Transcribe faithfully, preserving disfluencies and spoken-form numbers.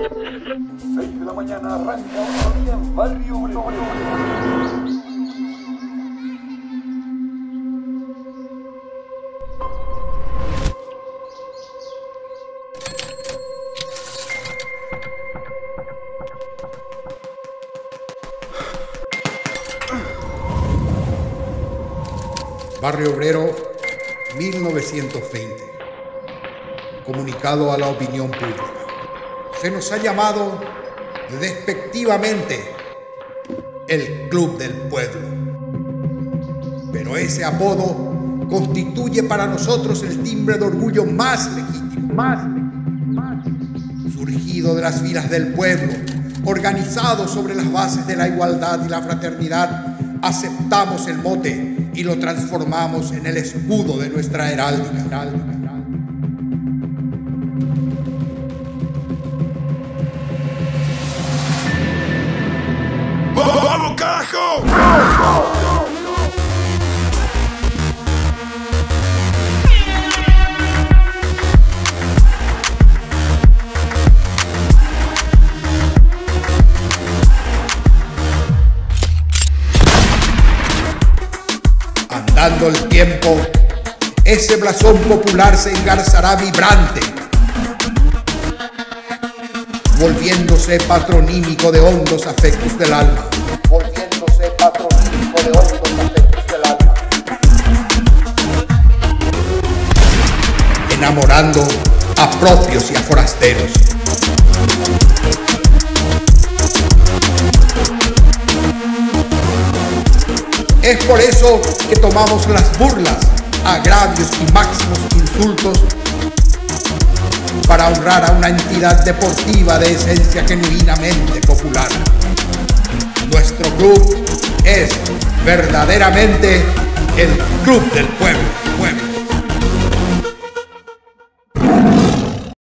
seis de la mañana arranca otro día en Barrio Obrero. Barrio Obrero, mil novecientos veinte. Comunicado a la opinión pública. Se nos ha llamado despectivamente el Club del Pueblo. Pero ese apodo constituye para nosotros el timbre de orgullo más legítimo. Más legítimo. Más. Surgido de las filas del pueblo, organizado sobre las bases de la igualdad y la fraternidad, aceptamos el mote y lo transformamos en el escudo de nuestra heráldica. ¡Vamos, carajo! Andando el tiempo, ese blasón popular se engarzará vibrante, volviéndose patronímico de hondos afectos del alma. Volviéndose patronímico de hondos afectos del alma. Enamorando a propios y a forasteros. Es por eso que tomamos las burlas, agravios y máximos insultos para honrar a una entidad deportiva de esencia genuinamente popular. Nuestro club es verdaderamente el Club del Pueblo. pueblo.